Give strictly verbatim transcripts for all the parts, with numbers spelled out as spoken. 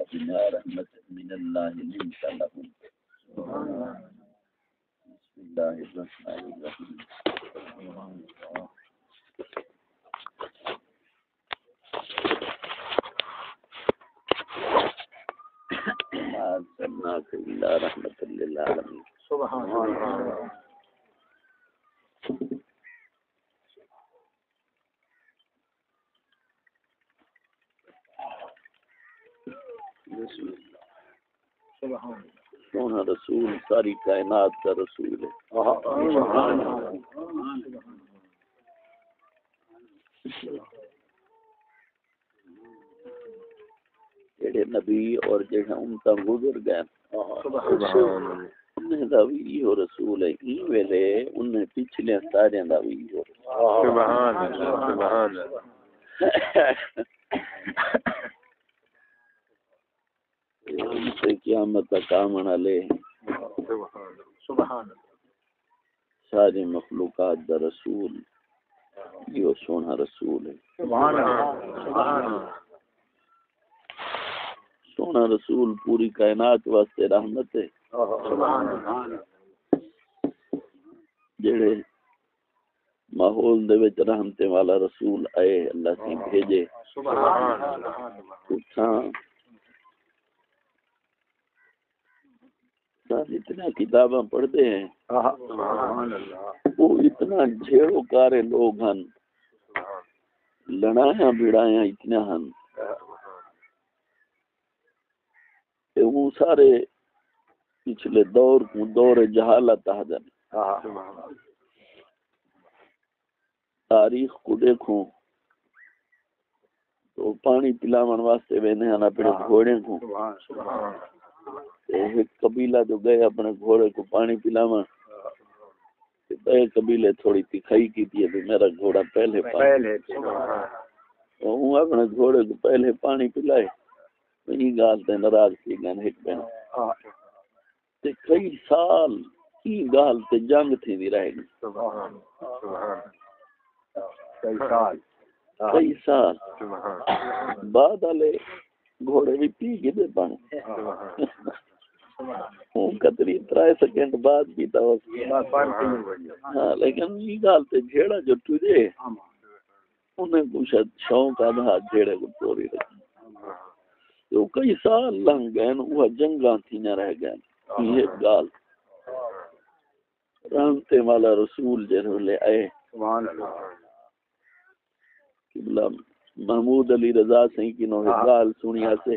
بما رحمة من الله لنت لهم بسم الله الرحمن الرحيم ما أرسلناك إلا رحمة للعالمين سبحان الله. سبحان سونا رسول ساری کائنات کا رسول ہے. جڑے نبی اور جڑے امتا گزر گئے انہیں دا بھی یہ رسول ہے. این ویلے انہیں پچھلے سارے دا بھی یہ سبحان اللہ. سبحان اللہ. سے قیامت تک آمن والے سبحان اللہ. ساری مخلوقات دا رسول یہ سونا رسول ہے. سبحان اللہ. سبحان اللہ. سونا رسول پوری کائنات واسطے رحمت ہے. سبحان اللہ. جڑے ماحول دے وچ رحمت والا رسول آئے اللہ سے بھیجے. سبحان اللہ. اٹھاں اتنا کتاباں پڑھتے ہیں سبحان اللہ. وہ اتنا جھیڑو کارے لوگ ہن لڑائیاں بڑائیاں اتنا ہن کہ وہ سارے پچھلے دور کو دور جہالت آدن. تاریخ کو دیکھو تو پانی پلاون واسطے ویندے ہیں اپنے گھوڑے کو. ایک قبیلہ جو گئے اپنے گھوڑے کو پانی پلاون بے قبیلے تھوڑی تکھائی کی تھی کہ میرا گھوڑا پہلے پہلے وہ اپنے گھوڑے کو پہلے پانی پلائے. یہ گال تے ناراض تھی گن ایک بہن تے کئی سال کی گال تے جنگ تھی دی رہ گئی. سبحان سبحان کئی سال کئی سال بعد والے گھوڑے بھی پی کے دے پانی ہوں کتری ترائے سیکنڈ بعد پیتا ہو. ہاں لیکن یہ گال تے جھیڑا جو تجھے انہیں کچھ شوق آدھا جھیڑے کو پوری رکھی. تو کئی سال لنگ گئے وہ جنگاں تھی نہ رہ گئے. یہ گال رحمتے والا رسول جنہوں آئے قبلہ محمود علی رضا سہیں کی نوہ گال سنیا سے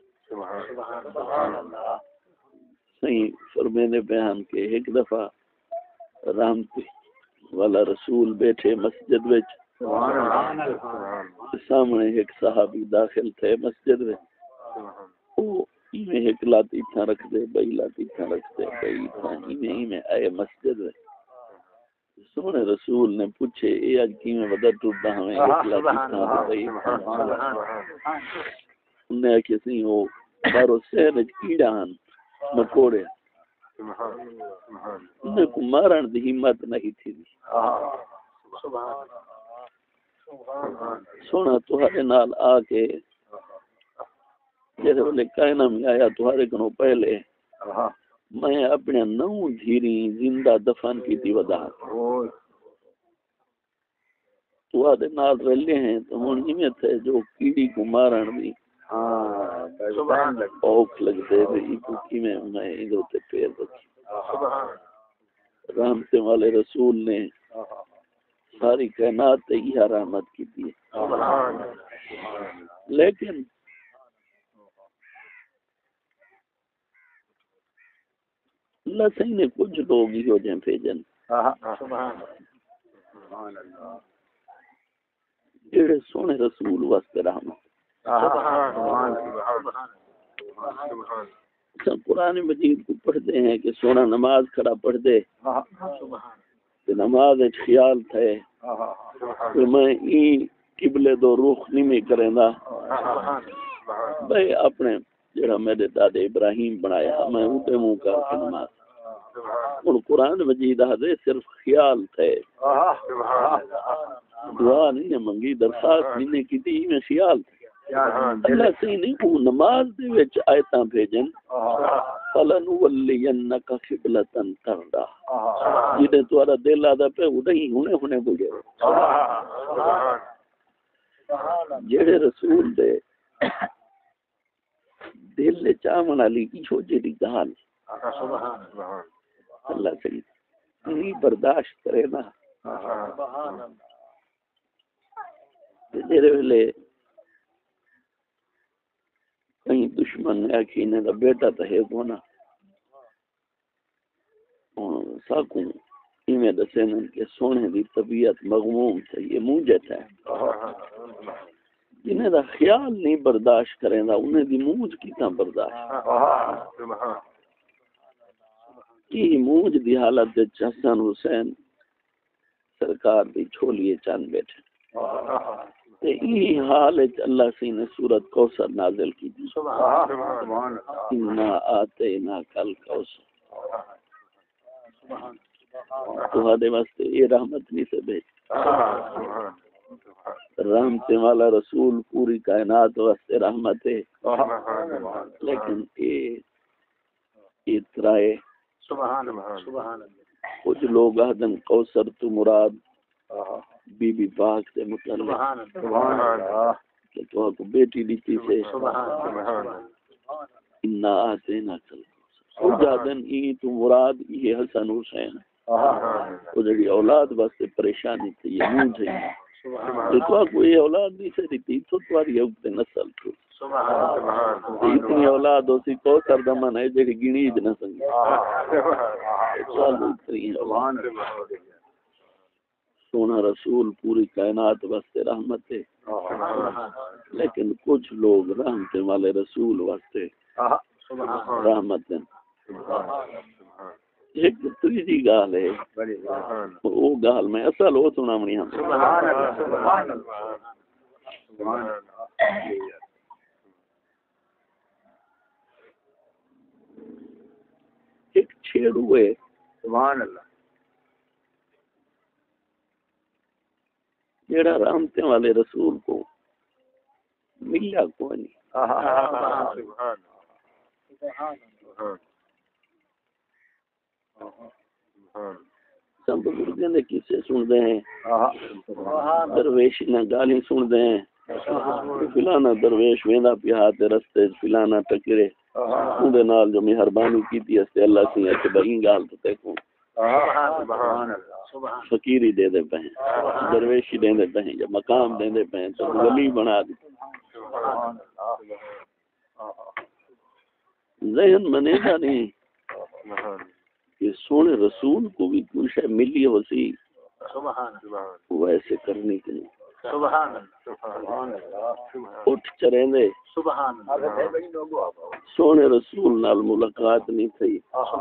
سہیں فرمینے بیان کے ایک دفعہ رحمتے والا رسول بیٹھے مسجد وچ سامنے ایک صحابی داخل تھے مسجد میں. وہ میں ایک لاتی تھا رکھ دے بئی لاتی تھا رکھ دے بئی تھا ہی میں آئے مسجد میں. سونے رسول نے پوچھے اے آج کی میں ودا ٹوٹا ہمیں ایک لاتی تھا بئی تھا. انہیں آکے سی ہو بارو سینج کیڑان مکوڑے انہیں کو مارن دی ہمت نہیں تھی. سونا تہارے نال آکے جیسے بولے کائنہ میں آیا تہارے کنو پہلے میں اپنے نو دھیری زندہ دفن کی تھی ودا تہارے نال رلے ہیں تو ہونی میں تھے جو کیڑی کو مارن بھی اوک لگتے تھے. کی میں میں ادھر تے پیر رکھی. رحمتے والے رسول نے ساری کائنات تے یہ رحمت کی تھی. لیکن اللہ صحیح نے کچھ لوگ ہی ہو جائیں بھیجن جڑے سونے رسول واسطے رحمت. قرآن مجید کو پڑھتے ہیں کہ سونا نماز کھڑا پڑھ دے کہ نماز ایک خیال تھے کہ میں این قبلے دو رخ نہیں میں کریں دا بھئی اپنے جڑا میرے دادے ابراہیم بنایا میں اوٹے منہ کر کے نماز. ان قرآن مجید آدھے صرف خیال تھے دعا نہیں منگی درخواست نہیں کی تھی میں خیال تھے. اللہ سے نہیں وہ نماز دے وچ آیتاں بھیجن فلن ولینک قبلۃ ترضا جدے تہاڈا دل آدا پہ اڑی ہنے ہنے بجے جڑے رسول دے دل چاہن والی ایو جڑی گال اللہ سے نہیں برداشت کرے نا جڑے ویلے کہیں دشمن نے آکھی انہیں دا بیٹا تو ہے کونا ساکوں ایمیں دسینن کہ سونے دی طبیعت مغموم تھا یہ موجت ہے جنہیں دا خیال نہیں برداشت کریں دا انہیں دی موج کیتا برداشت کی موج دی حالت دے حسن حسین سرکار دی چھولیے چاند بیٹھے تے ای حال وچ اللہ سی نے سورۃ کوثر نازل کی تھی انا آتینا کل کوثر تہاڈے واسطے یہ رحمت نہیں سے بھیج رحمت والا رسول پوری کائنات واسطے رحمت ہے لیکن یہ اترائے سبحان اللہ کچھ لوگ آدم کوثر تو مراد بی بی پاک سے متعلق سبحان اللہ کہ تو کو بیٹی دیتی سے انا آتینا کل کوثر آدم ای تو مراد یہ حسن حسین وہ جڑی اولاد واسطے پریشانی تھی یہ منہ تھی تو کوئی اولاد نہیں سے دیتی تو تمہاری وقت نسل تھی اتنی اولاد ہو سی کوثر دمن ہے جڑی گنی نہ سنگی سونا رسول پوری کائنات واسطے رحمت ہے لیکن کچھ لوگ رحمت والے رسول واسطے رحمت ہیں ایک تیجی گال ہے وہ گال میں اصل وہ سنا منی ہم ایک چھیڑو ہے سبحان اللہ جیڑا رحمتے والے رسول کو ملیا کوئی نہیں سب بزرگوں نے کسے سن دے ہیں درویش نہ گالی سن دے ہیں فلانا درویش ویندا پیا تے رستے فلانا ٹکرے اودے نال جو مہربانی کیتی اس اللہ سی کہ بھئی گال تو تے کو سبحان اللہ فقیری دے دے پہ درویشی دے دے پہ یا مقام دے دے پہ تو ولی بنا دی ذہن منے گا نہیں کہ سونے رسول کو بھی کچھ ہے ملی ہو سی وہ ایسے کرنے کے لیے اٹھ چریں دے سونے رسول نال ملاقات نہیں تھی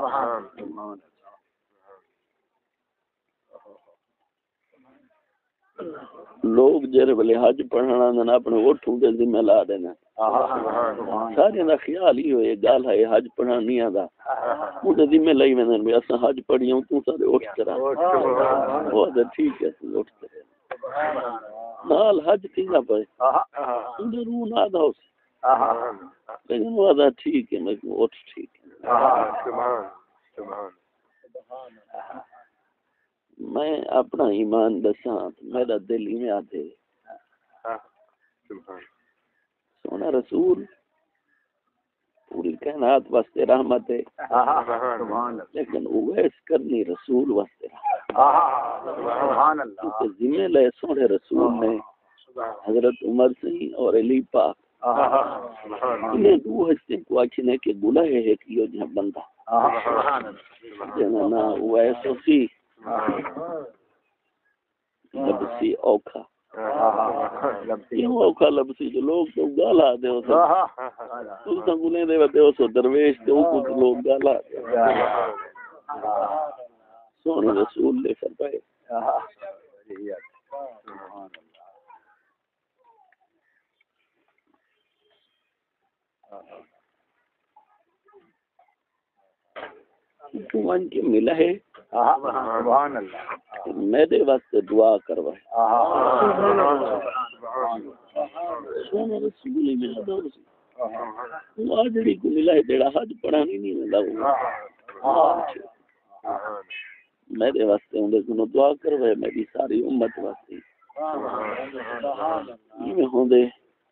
لوگ جڑے بلے حج پڑھنا نہ اپنے اٹھوں دے ذمہ لا دینا سارے دا خیال ہی ہوئے گل ہے حج پڑھنا نہیں آندا او دے ذمہ لئی ویندے نے اساں حج پڑھیاں تو سارے اٹھ کرا وہ تے ٹھیک ہے اٹھ کرے نال حج کینا پے اندر روح نہ دا لیکن وہ دا ٹھیک ہے میں اٹھ ٹھیک ہے سبحان سبحان میں اپنا ایمان دساں میرا دل ہی میں آتے سونا رسول پوری کائنات واسطے رحمت ہے لیکن اویس کرنی رسول واسطے کیونکہ ذمہ لے سونے رسول نے حضرت عمر سے اور علی پاک انہیں دو ہستے کو اچھنے کے گناہ ہے کیوں جہاں بندہ جنہاں اویس ہوسی لبسی اوکھا کیوں اوکھا لبسی جو لوگ تو گالا دے ہو تو تو گنے دے دے ہو درویش دے ہو کچھ لوگ گالا دے سونے رسول لے فرمائے تو ان کے ملا ہے سبحان اللہ میرے واسطے دعا کروائے سونا رسول ہی ملا دو وہ جڑی کو ملا ہے جڑا حج پڑھانی نہیں ملا میرے واسطے اندر کو دعا کروائے میری ساری امت واسطے میں ہوں دے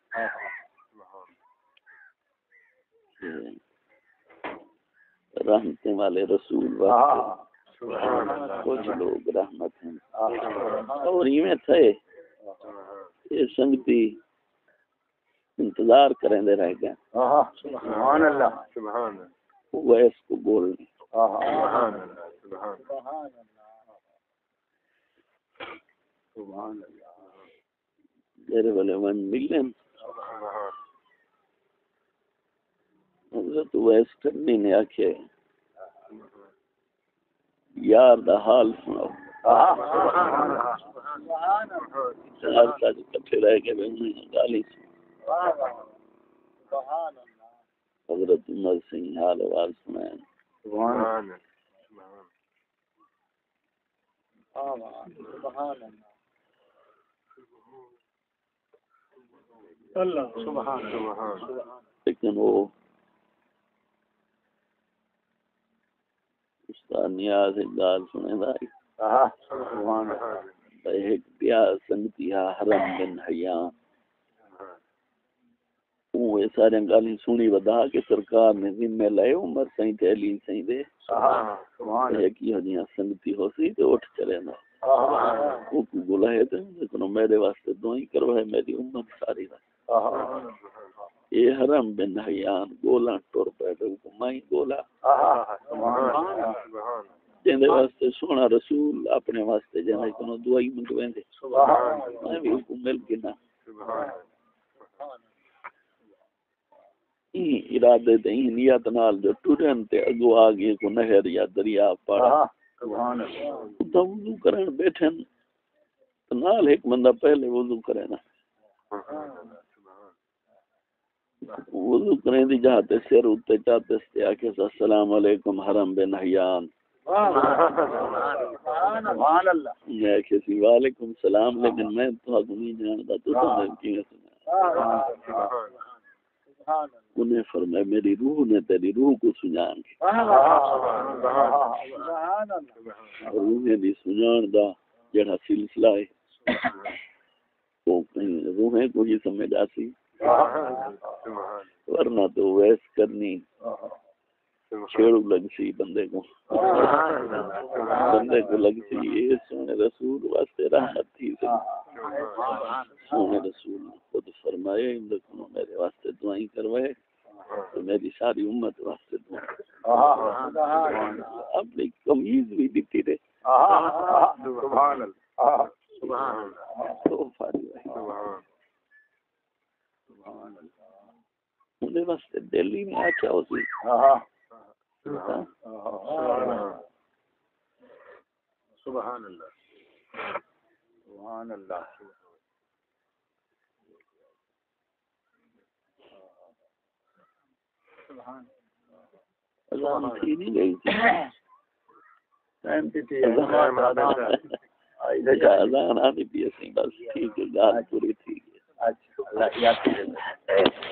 رحمتیں والے رسول واسطے کچھ لوگ رحمت ہیں اور یہ تھے یہ سنگتی انتظار کریں دے رہ گئے سبحان اللہ سبحان اللہ وہ اس کو بولنے سبحان اللہ سبحان اللہ میرے والے من ملن حضرت ویس کرنی نے آکھے یار دا حال سناؤ چار ساتھ کٹھے رہ کے انہیں گالی حضرت عمر سنگھ حال آواز سنائیں سبحان اللہ سبحان اللہ لیکن وہ استاد نیاز اقبال سنے دائی سبحان اللہ ایک بیا سنگتیا حرم بن حیان وہ سارے گالی سنی ودا کہ سرکار نے ذمہ لے عمر سائیں تے علی سائیں دے سبحان ایک ہی ہجیاں سنگتی ہو سی تے اٹھ چلے نا وہ کو بلائے تے لیکن میرے واسطے دعائیں کروائے میری امت ساری واسطے یہ حرم بن حیان گولا ٹور پیٹے کو مائی گولا جندے واسطے سونا رسول اپنے واسطے جنے کنو دعائی منگویں دے میں بھی حکم مل گنا این ارادے دے این نیت نال جو ٹرن تے اگو آگے کو نہر یا دریا پاڑا وضو کرن بیٹھن نال ایک بندہ پہلے وضو کرے نا وضو کریں دی جاتے سر اتے چاہتے سے آکے السلام علیکم حرم بن حیان سبحان اللہ میں کسی وعلیکم السلام لیکن میں تو آگو نہیں جانتا تو تمہیں کیوں سنا انہیں فرمائے میری روح نے تیری روح کو سنجان کی روحیں دی سنجان دا جڑا سلسلہ ہے وہ کہیں روحیں کو ہی سمجھ آسی ورنہ تو ویس کرنی چھیڑو لگ سی بندے کو بندے کو لگ سی یہ سونے رسول واسطے رحمت تھی سونے رسول خود فرمائے اندکھنوں میرے واسطے دعائیں کروائے تو میری ساری امت واسطے دعائیں اپنی کمیز بھی دیتی رہے سبحان اللہ سبحان اللہ تو فاری رہی انہیں واسطے دلی میں آچا ہوتی سبحان اللہ سبحان اللہ سبحان اللہ تھی نہیں گئی تھی اذان آنی بھی اسی بس ٹھیک ہے گال پوری ٹھیک ہے اچھا اللہ یاد